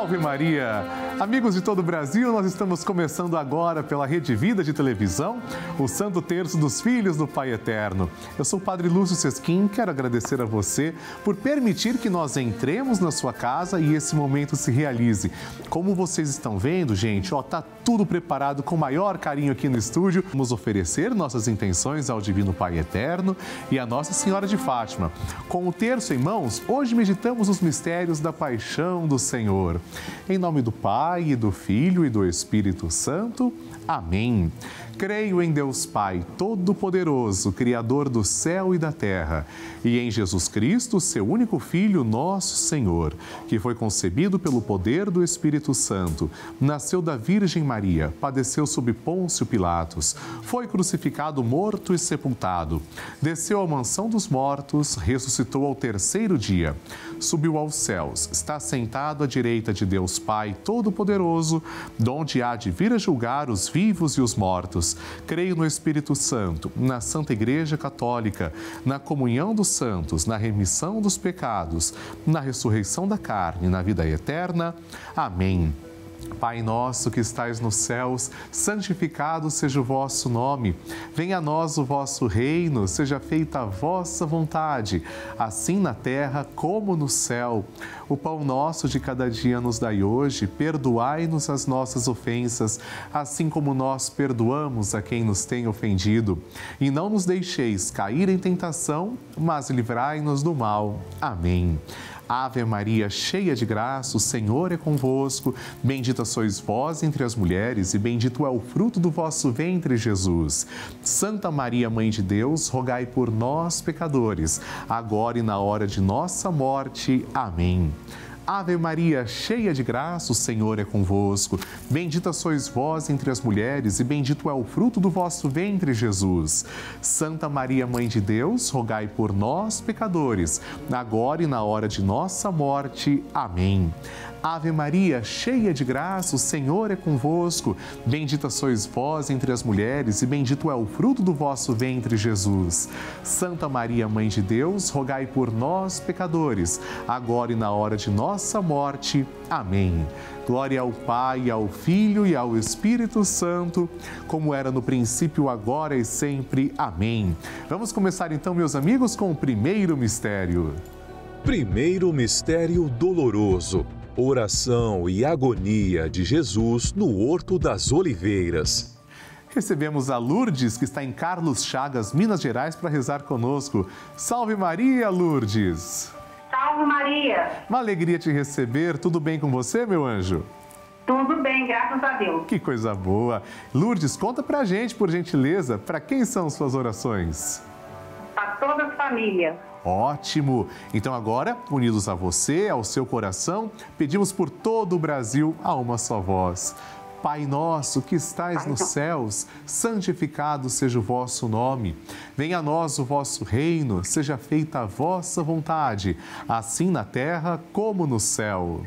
Salve Maria! Amigos de todo o Brasil, nós estamos começando agora pela Rede Vida de Televisão, o Santo Terço dos Filhos do Pai Eterno. Eu sou o Padre Lúcio Sesquim, quero agradecer a você por permitir que nós entremos na sua casa e esse momento se realize. Como vocês estão vendo, gente, tá tudo preparado com maior carinho aqui no estúdio. Vamos oferecer nossas intenções ao Divino Pai Eterno e à Nossa Senhora de Fátima. Com o terço em mãos, hoje meditamos os mistérios da paixão do Senhor. Em nome do Pai, e do Filho e do Espírito Santo. Amém. Creio em Deus Pai Todo-Poderoso, Criador do céu e da terra, e em Jesus Cristo, seu único Filho, nosso Senhor, que foi concebido pelo poder do Espírito Santo, nasceu da Virgem Maria, padeceu sob Pôncio Pilatos, foi crucificado, morto e sepultado, desceu à mansão dos mortos, ressuscitou ao terceiro dia, subiu aos céus, está sentado à direita de Deus Pai Todo-Poderoso, donde há de vir a julgar os vivos e os mortos. Creio no Espírito Santo, na Santa Igreja Católica, na comunhão dos santos, na remissão dos pecados, na ressurreição da carne, na vida eterna. Amém. Pai nosso que estais nos céus, santificado seja o vosso nome. Venha a nós o vosso reino, seja feita a vossa vontade, assim na terra como no céu. O pão nosso de cada dia nos dai hoje, perdoai-nos as nossas ofensas, assim como nós perdoamos a quem nos tem ofendido. E não nos deixeis cair em tentação, mas livrai-nos do mal. Amém. Ave Maria, cheia de graça, o Senhor é convosco. Bendita sois vós entre as mulheres e bendito é o fruto do vosso ventre, Jesus. Santa Maria, Mãe de Deus, rogai por nós, pecadores, agora e na hora de nossa morte. Amém. Ave Maria, cheia de graça, o Senhor é convosco. Bendita sois vós entre as mulheres e bendito é o fruto do vosso ventre, Jesus. Santa Maria, Mãe de Deus, rogai por nós, pecadores, agora e na hora de nossa morte. Amém. Ave Maria, cheia de graça, o Senhor é convosco. Bendita sois vós entre as mulheres e bendito é o fruto do vosso ventre, Jesus. Santa Maria, Mãe de Deus, rogai por nós, pecadores, agora e na hora de nossa morte. Amém. Glória ao Pai, ao Filho e ao Espírito Santo, como era no princípio, agora e sempre. Amém. Vamos começar então, meus amigos, com o primeiro mistério. Primeiro mistério doloroso. Oração e agonia de Jesus no Horto das Oliveiras. Recebemos a Lourdes, que está em Carlos Chagas, Minas Gerais, para rezar conosco. Salve Maria, Lourdes! Salve Maria! Uma alegria te receber. Tudo bem com você, meu anjo? Tudo bem, graças a Deus. Que coisa boa! Lourdes, conta pra gente, por gentileza, para quem são suas orações? Para toda a família. Ótimo! Então agora, unidos a você, ao seu coração, pedimos por todo o Brasil a uma só voz. Pai nosso que estais nos céus, santificado seja o vosso nome. Venha a nós o vosso reino, seja feita a vossa vontade, assim na terra como no céu.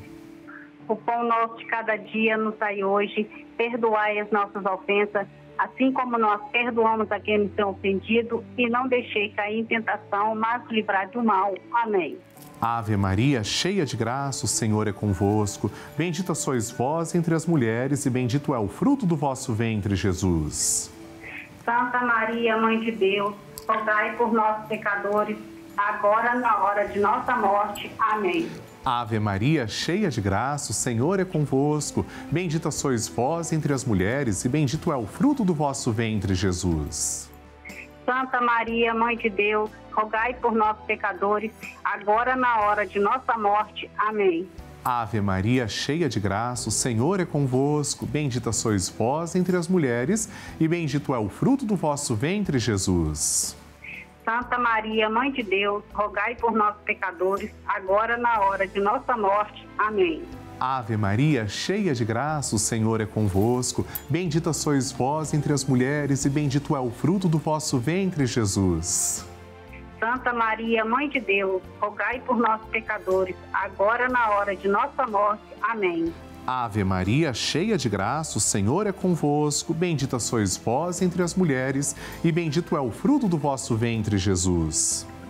O pão nosso de cada dia nos dai hoje, perdoai as nossas ofensas, assim como nós perdoamos a quem nos tem ofendido, e não deixei cair em tentação, mas livrai do mal. Amém. Ave Maria, cheia de graça, o Senhor é convosco. Bendita sois vós entre as mulheres e bendito é o fruto do vosso ventre, Jesus. Santa Maria, Mãe de Deus, rogai por nós, pecadores, agora na hora de nossa morte. Amém. Ave Maria, cheia de graça, o Senhor é convosco. Bendita sois vós entre as mulheres e bendito é o fruto do vosso ventre, Jesus. Santa Maria, Mãe de Deus, rogai por nós, pecadores, agora na hora de nossa morte. Amém. Ave Maria, cheia de graça, o Senhor é convosco. Bendita sois vós entre as mulheres e bendito é o fruto do vosso ventre, Jesus. Santa Maria, Mãe de Deus, rogai por nós, pecadores, agora na hora de nossa morte. Amém. Ave Maria, cheia de graça, o Senhor é convosco. Bendita sois vós entre as mulheres e bendito é o fruto do vosso ventre, Jesus. Santa Maria, Mãe de Deus, rogai por nós, pecadores, agora na hora de nossa morte. Amém. Ave Maria, cheia de graça, o Senhor é convosco. Bendita sois vós entre as mulheres e bendito é o fruto do vosso ventre, Jesus.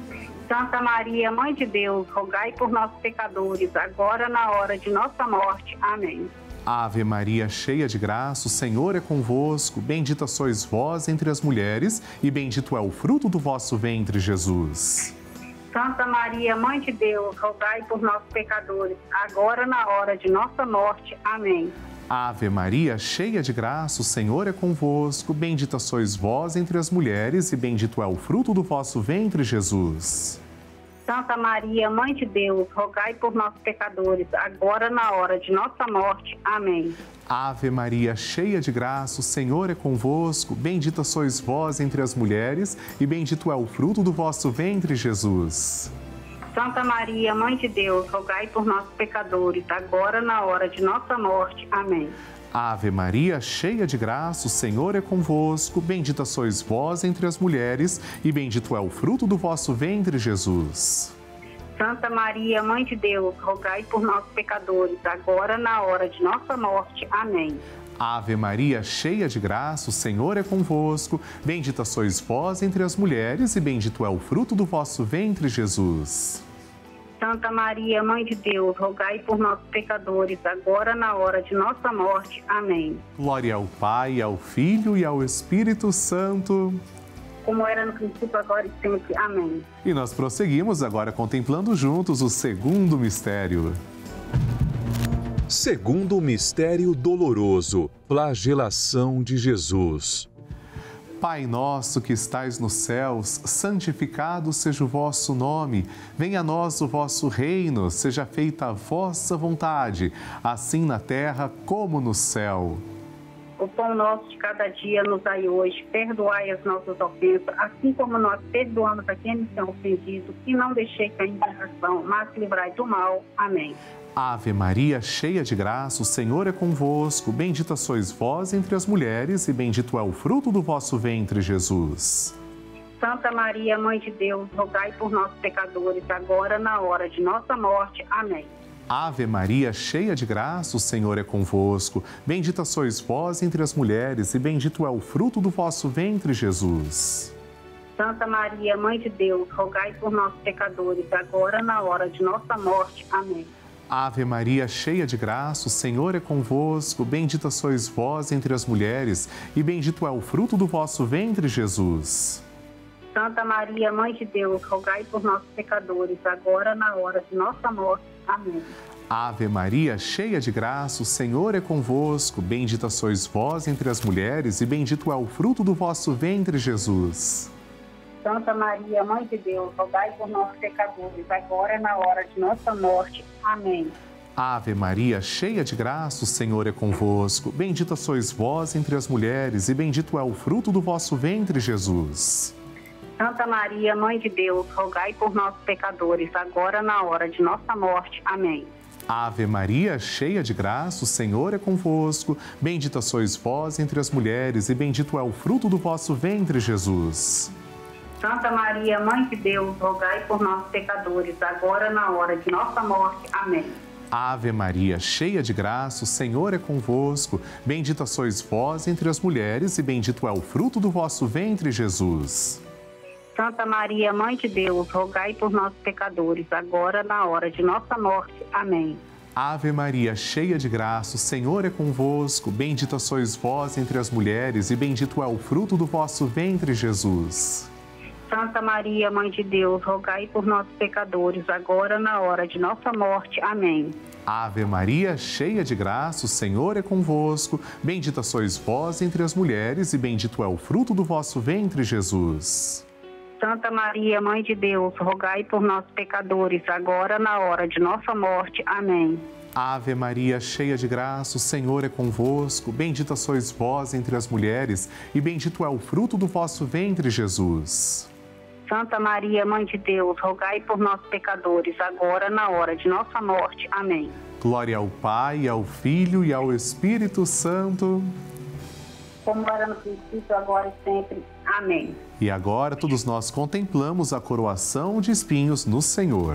Santa Maria, Mãe de Deus, rogai por nós, pecadores, agora na hora de nossa morte. Amém. Ave Maria, cheia de graça, o Senhor é convosco. Bendita sois vós entre as mulheres, e bendito é o fruto do vosso ventre, Jesus. Santa Maria, Mãe de Deus, rogai por nós, pecadores, agora na hora de nossa morte. Amém. Ave Maria, cheia de graça, o Senhor é convosco. Bendita sois vós entre as mulheres, e bendito é o fruto do vosso ventre, Jesus. Santa Maria, Mãe de Deus, rogai por nós, pecadores, agora na hora de nossa morte. Amém. Ave Maria, cheia de graça, o Senhor é convosco. Bendita sois vós entre as mulheres, e bendito é o fruto do vosso ventre, Jesus. Santa Maria, Mãe de Deus, rogai por nós, pecadores, agora na hora de nossa morte. Amém. Ave Maria, cheia de graça, o Senhor é convosco. Bendita sois vós entre as mulheres, e bendito é o fruto do vosso ventre, Jesus. Santa Maria, Mãe de Deus, rogai por nós, pecadores, agora na hora de nossa morte. Amém. Ave Maria, cheia de graça, o Senhor é convosco. Bendita sois vós entre as mulheres, e bendito é o fruto do vosso ventre, Jesus. Santa Maria, Mãe de Deus, rogai por nós, pecadores, agora na hora de nossa morte. Amém. Glória ao Pai, ao Filho e ao Espírito Santo. Como era no princípio, agora e sempre. Amém. E nós prosseguimos agora contemplando juntos o segundo mistério. Segundo mistério doloroso, flagelação de Jesus. Pai nosso que estais nos céus, santificado seja o vosso nome. Venha a nós o vosso reino, seja feita a vossa vontade, assim na terra como no céu. O pão nosso de cada dia nos dai hoje, perdoai as nossas ofensas, assim como nós perdoamos a quem nos tem ofendido, e não deixei cair em tentação, mas livrai do mal. Amém. Ave Maria, cheia de graça, o Senhor é convosco. Bendita sois vós entre as mulheres, e bendito é o fruto do vosso ventre, Jesus. Santa Maria, Mãe de Deus, rogai por nós, pecadores, agora na hora de nossa morte. Amém. Ave Maria, cheia de graça, o Senhor é convosco. Bendita sois vós entre as mulheres, e bendito é o fruto do vosso ventre, Jesus. Santa Maria, Mãe de Deus, rogai por nós, pecadores, agora na hora de nossa morte. Amém. Ave Maria, cheia de graça, o Senhor é convosco. Bendita sois vós entre as mulheres, e bendito é o fruto do vosso ventre, Jesus. Santa Maria, Mãe de Deus, rogai por nós, pecadores, agora na hora de nossa morte. Amém. Ave Maria, cheia de graça, o Senhor é convosco. Bendita sois vós entre as mulheres, e bendito é o fruto do vosso ventre, Jesus. Santa Maria, Mãe de Deus, rogai por nós, pecadores, agora na hora de nossa morte. Amém. Ave Maria, cheia de graça, o Senhor é convosco. Bendita sois vós entre as mulheres, e bendito é o fruto do vosso ventre, Jesus. Santa Maria, Mãe de Deus, rogai por nós, pecadores, agora na hora de nossa morte. Amém. Ave Maria, cheia de graça, o Senhor é convosco. Bendita sois vós entre as mulheres, e bendito é o fruto do vosso ventre, Jesus. Santa Maria, Mãe de Deus, rogai por nós, pecadores, agora na hora de nossa morte. Amém. Ave Maria, cheia de graça, o Senhor é convosco. Bendita sois vós entre as mulheres, e bendito é o fruto do vosso ventre, Jesus. Santa Maria, Mãe de Deus, rogai por nós, pecadores, agora na hora de nossa morte. Amém. Ave Maria, cheia de graça, o Senhor é convosco. Bendita sois vós entre as mulheres, e bendito é o fruto do vosso ventre, Jesus. Santa Maria, Mãe de Deus, rogai por nós, pecadores, agora na hora de nossa morte. Amém. Ave Maria, cheia de graça, o Senhor é convosco. Bendita sois vós entre as mulheres, e bendito é o fruto do vosso ventre, Jesus. Santa Maria, Mãe de Deus, rogai por nós, pecadores, agora na hora de nossa morte. Amém. Ave Maria, cheia de graça, o Senhor é convosco. Bendita sois vós entre as mulheres, e bendito é o fruto do vosso ventre, Jesus. Santa Maria, Mãe de Deus, rogai por nós, pecadores, agora na hora de nossa morte. Amém. Glória ao Pai, ao Filho e ao Espírito Santo. Como era no princípio, agora e sempre. Amém. E agora todos nós contemplamos a coroação de espinhos no Senhor.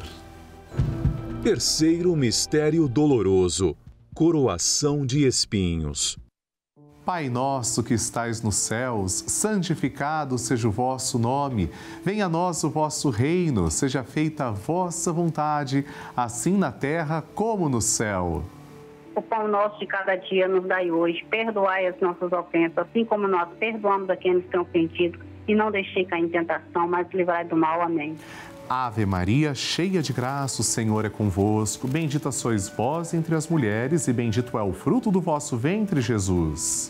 Terceiro mistério doloroso, coroação de espinhos. Pai nosso que estais nos céus, santificado seja o vosso nome. Venha a nós o vosso reino, seja feita a vossa vontade, assim na terra como no céu. O pão nosso de cada dia nos dai hoje. Perdoai as nossas ofensas, assim como nós perdoamos a quem nos tem ofendido. E não deixei cair em tentação, mas livrai do mal. Amém. Ave Maria, cheia de graça, o Senhor é convosco. Bendita sois vós entre as mulheres e bendito é o fruto do vosso ventre, Jesus.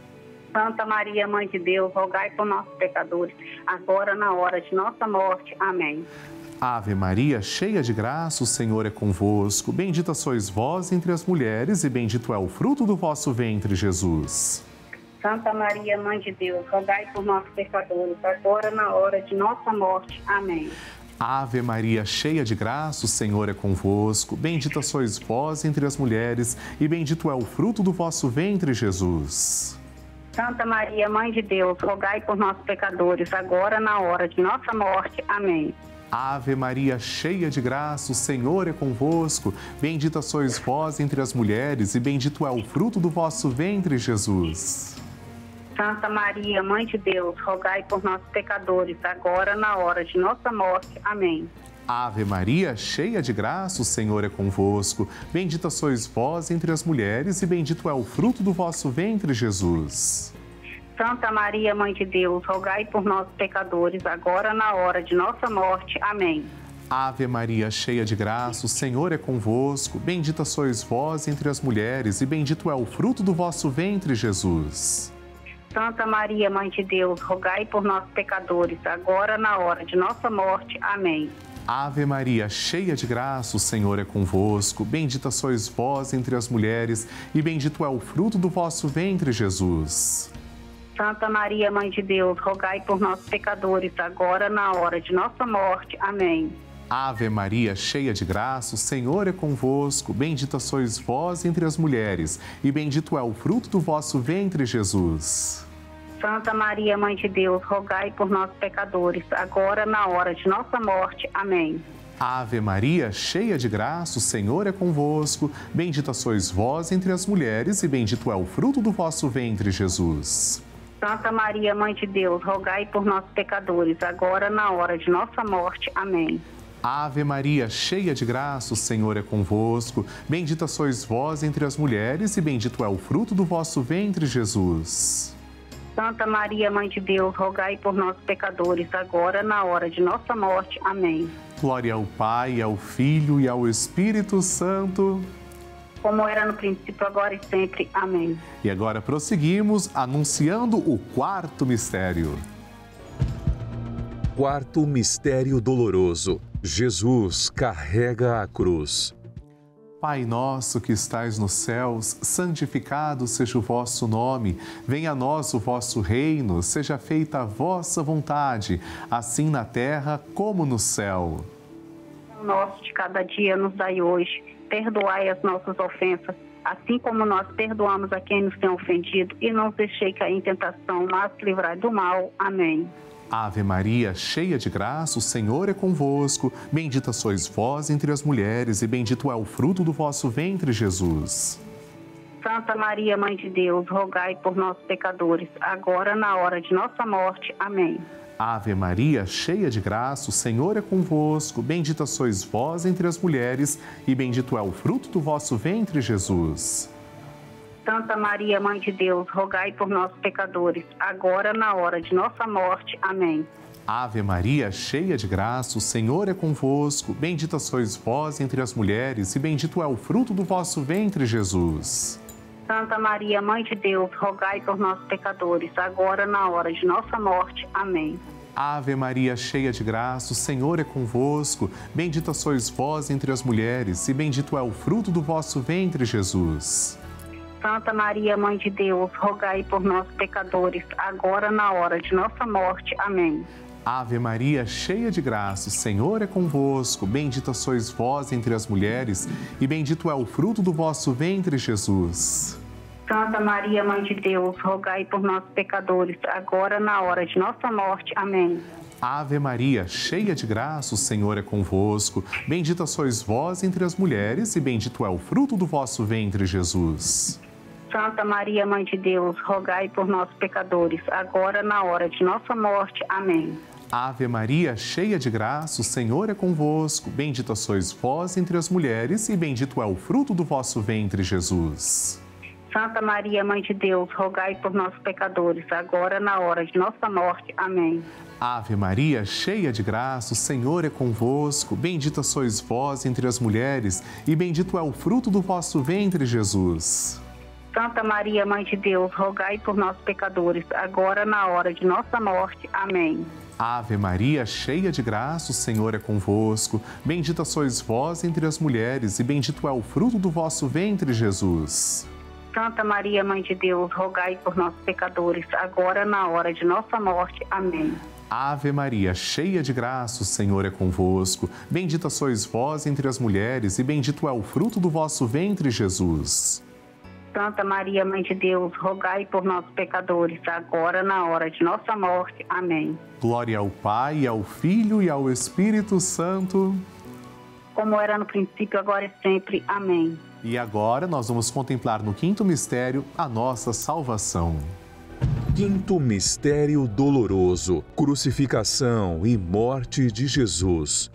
Santa Maria, Mãe de Deus, rogai por nós pecadores, agora na hora de nossa morte. Amém. Ave Maria, cheia de graça, o Senhor é convosco. Bendita sois vós entre as mulheres e bendito é o fruto do vosso ventre, Jesus. Santa Maria, Mãe de Deus, rogai por nós pecadores, agora na hora de nossa morte. Amém. Ave Maria, cheia de graça, o Senhor é convosco. Bendita sois vós entre as mulheres e bendito é o fruto do vosso ventre, Jesus. Santa Maria, Mãe de Deus, rogai por nós pecadores, agora na hora de nossa morte. Amém. Ave Maria, cheia de graça, o Senhor é convosco. Bendita sois vós entre as mulheres e bendito é o fruto do vosso ventre, Jesus. Santa Maria, Mãe de Deus, rogai por nós pecadores, agora na hora de nossa morte. Amém. Ave Maria, cheia de graça, o Senhor é convosco. Bendita sois vós entre as mulheres e bendito é o fruto do vosso ventre, Jesus. Santa Maria, Mãe de Deus, rogai por nós pecadores, agora na hora de nossa morte. Amém. Ave Maria, cheia de graça, o Senhor é convosco. Bendita sois vós entre as mulheres e bendito é o fruto do vosso ventre, Jesus. Santa Maria, Mãe de Deus, rogai por nós pecadores, agora na hora de nossa morte. Amém. Ave Maria, cheia de graça, o Senhor é convosco. Bendita sois vós entre as mulheres e bendito é o fruto do vosso ventre, Jesus. Santa Maria, Mãe de Deus, rogai por nós pecadores, agora na hora de nossa morte. Amém. Ave Maria, cheia de graça, o Senhor é convosco. Bendita sois vós entre as mulheres e bendito é o fruto do vosso ventre, Jesus. Santa Maria, Mãe de Deus, rogai por nós pecadores, agora na hora de nossa morte. Amém. Ave Maria, cheia de graça, o Senhor é convosco. Bendita sois vós entre as mulheres e bendito é o fruto do vosso ventre, Jesus. Santa Maria, Mãe de Deus, rogai por nós pecadores, agora na hora de nossa morte. Amém. Ave Maria, cheia de graça, o Senhor é convosco. Bendita sois vós entre as mulheres e bendito é o fruto do vosso ventre, Jesus. Santa Maria, Mãe de Deus, rogai por nós pecadores, agora na hora de nossa morte. Amém. Glória ao Pai, ao Filho e ao Espírito Santo. Como era no princípio, agora e sempre. Amém. E agora prosseguimos anunciando o quarto mistério. Quarto mistério doloroso. Jesus carrega a cruz. Pai nosso que estais nos céus, santificado seja o vosso nome. Venha a nós o vosso reino, seja feita a vossa vontade, assim na terra como no céu. O nosso de cada dia nos dai hoje. Perdoai as nossas ofensas, assim como nós perdoamos a quem nos tem ofendido. E não nos deixei cair em tentação, mas livrai do mal. Amém. Ave Maria, cheia de graça, o Senhor é convosco. Bendita sois vós entre as mulheres e bendito é o fruto do vosso ventre, Jesus. Santa Maria, Mãe de Deus, rogai por nós pecadores, agora na hora de nossa morte. Amém. Ave Maria, cheia de graça, o Senhor é convosco. Bendita sois vós entre as mulheres e bendito é o fruto do vosso ventre, Jesus. Santa Maria, Mãe de Deus, rogai por nós pecadores, agora na hora de nossa morte. Amém. Ave Maria, cheia de graça, o Senhor é convosco. Bendita sois vós entre as mulheres e bendito é o fruto do vosso ventre, Jesus. Santa Maria, Mãe de Deus, rogai por nós pecadores, agora na hora de nossa morte. Amém. Ave Maria, cheia de graça, o Senhor é convosco. Bendita sois vós entre as mulheres e bendito é o fruto do vosso ventre, Jesus. Santa Maria, Mãe de Deus, rogai por nós pecadores, agora na hora de nossa morte. Amém. Ave Maria, cheia de graça, o Senhor é convosco. Bendita sois vós entre as mulheres e bendito é o fruto do vosso ventre, Jesus. Santa Maria, Mãe de Deus, rogai por nós pecadores, agora na hora de nossa morte. Amém. Ave Maria, cheia de graça, o Senhor é convosco. Bendita sois vós entre as mulheres e bendito é o fruto do vosso ventre, Jesus. Santa Maria, Mãe de Deus, rogai por nós, pecadores, agora na hora de nossa morte. Amém. Ave Maria, cheia de graça, o Senhor é convosco. Bendita sois vós entre as mulheres e bendito é o fruto do vosso ventre, Jesus. Santa Maria, Mãe de Deus, rogai por nós, pecadores, agora na hora de nossa morte. Amém. Ave Maria, cheia de graça, o Senhor é convosco. Bendita sois vós entre as mulheres e bendito é o fruto do vosso ventre, Jesus. Santa Maria, Mãe de Deus, rogai por nós, pecadores, agora na hora de nossa morte. Amém. Ave Maria, cheia de graça, o Senhor é convosco. Bendita sois vós entre as mulheres e bendito é o fruto do vosso ventre, Jesus. Santa Maria, Mãe de Deus, rogai por nós, pecadores, agora na hora de nossa morte. Amém. Ave Maria, cheia de graça, o Senhor é convosco. Bendita sois vós entre as mulheres e bendito é o fruto do vosso ventre, Jesus. Santa Maria, Mãe de Deus, rogai por nós, pecadores, agora na hora de nossa morte. Amém. Glória ao Pai, ao Filho e ao Espírito Santo. Como era no princípio, agora e sempre. Amém. E agora nós vamos contemplar no quinto mistério a nossa salvação. Quinto mistério doloroso, crucificação e morte de Jesus.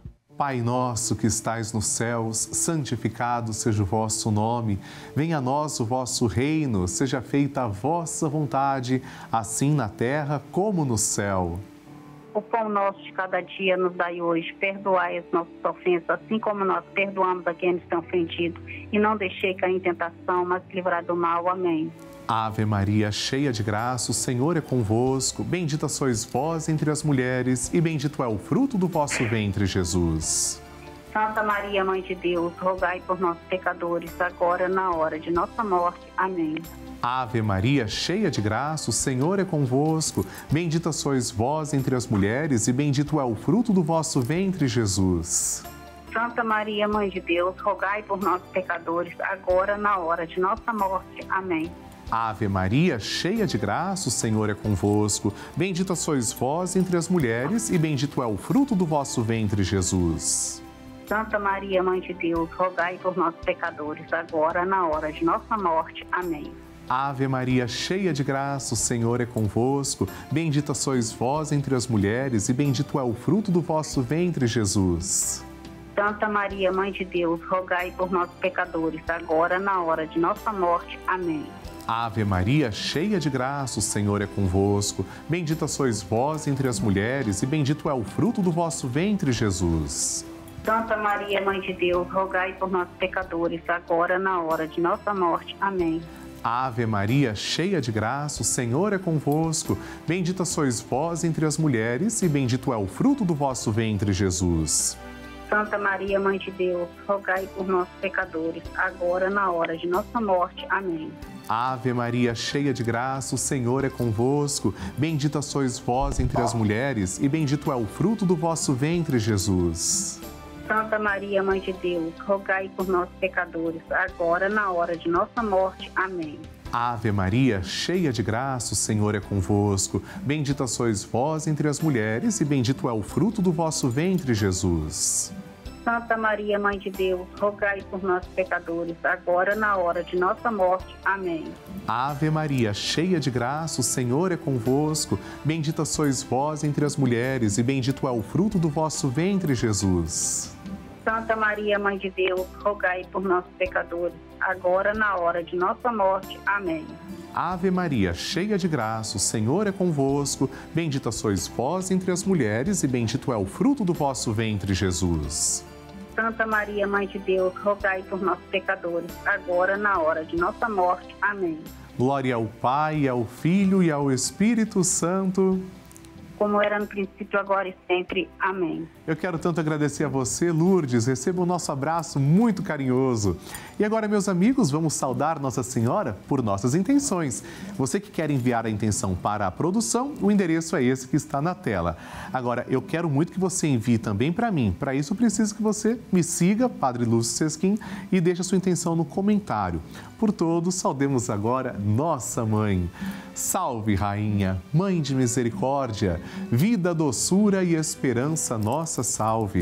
Pai nosso que estais nos céus, santificado seja o vosso nome. Venha a nós o vosso reino, seja feita a vossa vontade, assim na terra como no céu. O pão nosso de cada dia nos dai hoje. Perdoai as nossas ofensas, assim como nós perdoamos a quem nos tem ofendido. E não deixei cair em tentação, mas livrai do mal. Amém. Ave Maria, cheia de graça, o Senhor é convosco. Bendita sois vós entre as mulheres e bendito é o fruto do vosso ventre, Jesus. Santa Maria, Mãe de Deus, rogai por nós, pecadores, agora na hora de nossa morte. Amém. Ave Maria, cheia de graça, o Senhor é convosco. Bendita sois vós entre as mulheres e bendito é o fruto do vosso ventre, Jesus. Santa Maria, Mãe de Deus, rogai por nós, pecadores, agora na hora de nossa morte. Amém. Ave Maria, cheia de graça, o Senhor é convosco. Bendita sois vós entre as mulheres e bendito é o fruto do vosso ventre, Jesus. Santa Maria, Mãe de Deus, rogai por nós, pecadores, agora na hora de nossa morte. Amém. Ave Maria, cheia de graça, o Senhor é convosco. Bendita sois vós entre as mulheres e bendito é o fruto do vosso ventre, Jesus. Santa Maria, Mãe de Deus, rogai por nós, pecadores, agora na hora de nossa morte. Amém. Ave Maria, cheia de graça, o Senhor é convosco. Bendita sois vós entre as mulheres e bendito é o fruto do vosso ventre, Jesus. Santa Maria, Mãe de Deus, rogai por nós, pecadores, agora na hora de nossa morte. Amém. Ave Maria, cheia de graça, o Senhor é convosco. Bendita sois vós entre as mulheres e bendito é o fruto do vosso ventre, Jesus. Santa Maria, Mãe de Deus, rogai por nós, pecadores, agora na hora de nossa morte. Amém. Ave Maria, cheia de graça, o Senhor é convosco. Bendita sois vós entre as mulheres e bendito é o fruto do vosso ventre, Jesus. Santa Maria, Mãe de Deus, rogai por nós, pecadores, agora na hora de nossa morte. Amém. Ave Maria, cheia de graça, o Senhor é convosco. Bendita sois vós entre as mulheres e bendito é o fruto do vosso ventre, Jesus. Santa Maria, Mãe de Deus, rogai por nós, pecadores, agora na hora de nossa morte. Amém. Ave Maria, cheia de graça, o Senhor é convosco. Bendita sois vós entre as mulheres e bendito é o fruto do vosso ventre, Jesus. Santa Maria, Mãe de Deus, rogai por nós, pecadores, agora na hora de nossa morte. Amém. Ave Maria, cheia de graça, o Senhor é convosco. Bendita sois vós entre as mulheres e bendito é o fruto do vosso ventre, Jesus. Santa Maria, Mãe de Deus, rogai por nós, pecadores, agora na hora de nossa morte. Amém. Glória ao Pai, ao Filho e ao Espírito Santo. Como era no princípio, agora e sempre. Amém. Eu quero tanto agradecer a você, Lourdes. Receba o nosso abraço muito carinhoso. E agora, meus amigos, vamos saudar Nossa Senhora por nossas intenções. Você que quer enviar a intenção para a produção, o endereço é esse que está na tela. Agora, eu quero muito que você envie também para mim. Para isso, eu preciso que você me siga, Padre Lúcio Sesquim, e deixe a sua intenção no comentário. Por todos, saudemos agora Nossa Mãe. Salve, Rainha, Mãe de Misericórdia, vida, doçura e esperança, nossa salve.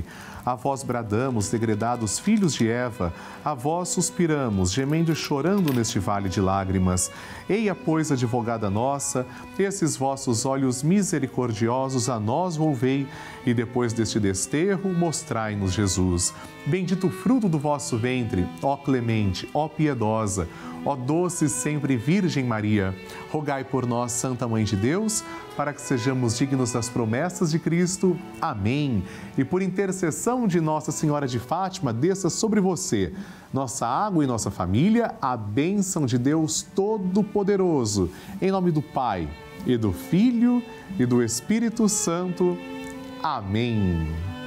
A vós bradamos, degredados filhos de Eva, a vós suspiramos, gemendo e chorando neste vale de lágrimas. Eia, pois, advogada nossa, esses vossos olhos misericordiosos a nós volvei, e depois deste desterro, mostrai-nos Jesus. Bendito o fruto do vosso ventre, ó clemente, ó piedosa, ó doce sempre Virgem Maria. Rogai por nós, Santa Mãe de Deus, para que sejamos dignos das promessas de Cristo. Amém. E por intercessão de Nossa Senhora de Fátima, desça sobre você, nossa água e nossa família, a bênção de Deus Todo-Poderoso. Em nome do Pai, e do Filho, e do Espírito Santo. Amém.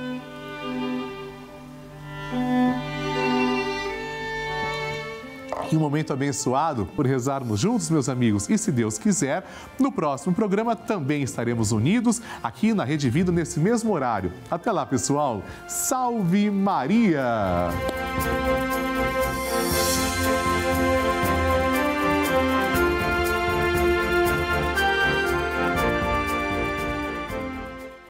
E um momento abençoado por rezarmos juntos, meus amigos. E se Deus quiser, no próximo programa também estaremos unidos aqui na Rede Vida nesse mesmo horário. Até lá, pessoal. Salve Maria!